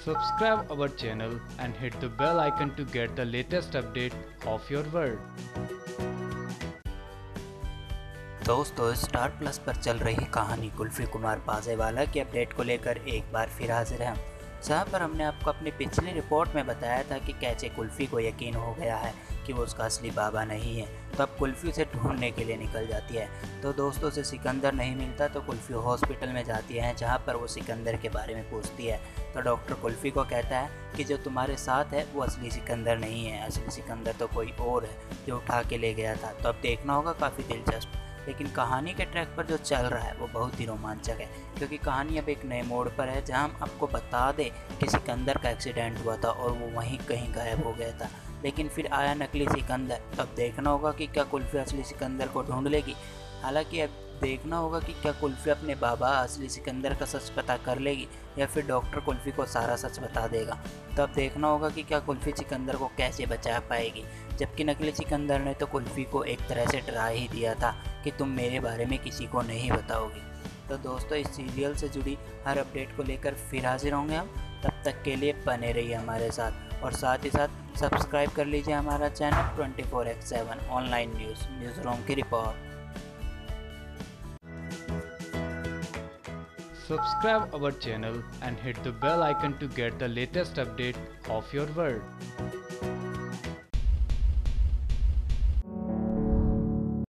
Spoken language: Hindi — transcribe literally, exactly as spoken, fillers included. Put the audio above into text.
Subscribe our channel and hit the bell icon to get the latest update of your world. दोस्तों, स्टार प्लस पर चल रही कहानी कुल्फी कुमार पाजेवाला की अपडेट को लेकर एक बार फिर हाजिर हैं, जहां पर हमने आपको अपनी पिछली रिपोर्ट में बताया था कि कैसे कुल्फी को यकीन हो गया है कि वो उसका असली बाबा नहीं है, तो अब कुल्फी उसे ढूंढने के लिए निकल जाती है। तो दोस्तों, उसे सिकंदर नहीं मिलता तो कुल्फी हॉस्पिटल में जाती है, जहां पर वो सिकंदर के बारे में पूछती है। तो डॉक्टर कुल्फी को कहता है कि जो तुम्हारे साथ है वो असली सिकंदर नहीं है, असली सिकंदर तो कोई और है जो उठा के ले गया था। तो अब देखना होगा, काफ़ी दिलचस्प। लेकिन कहानी के ट्रैक पर जो चल रहा है वो बहुत ही रोमांचक है, क्योंकि कहानी अब एक नए मोड़ पर है, जहां हम आपको बता दें कि सिकंदर का एक्सीडेंट हुआ था और वो वहीं कहीं गायब हो गया था, लेकिन फिर आया नकली सिकंदर। तो अब देखना होगा कि क्या कुल्फी असली सिकंदर को ढूंढ लेगी। हालांकि अब देखना होगा कि क्या कुल्फी अपने बाबा असली सिकंदर का सच पता कर लेगी या फिर डॉक्टर कुल्फी को सारा सच बता देगा। तो अब देखना होगा कि क्या कुल्फी सिकंदर को कैसे बचा पाएगी, जबकि नकली सिकंदर ने तो कुल्फी को एक तरह से डरा ही दिया था कि तुम मेरे बारे में किसी को नहीं बताओगी। तो दोस्तों, इस सीरियल से जुड़ी हर अपडेट को लेकर फिर हाजिर होंगे हम। तब तक के लिए बने रहिए हमारे साथ, और साथ ही साथ सब्सक्राइब कर लीजिए हमारा channel twenty four x seven online news news room की रिपोर्ट। Subscribe our channel and hit the bell icon to get the latest update of your world.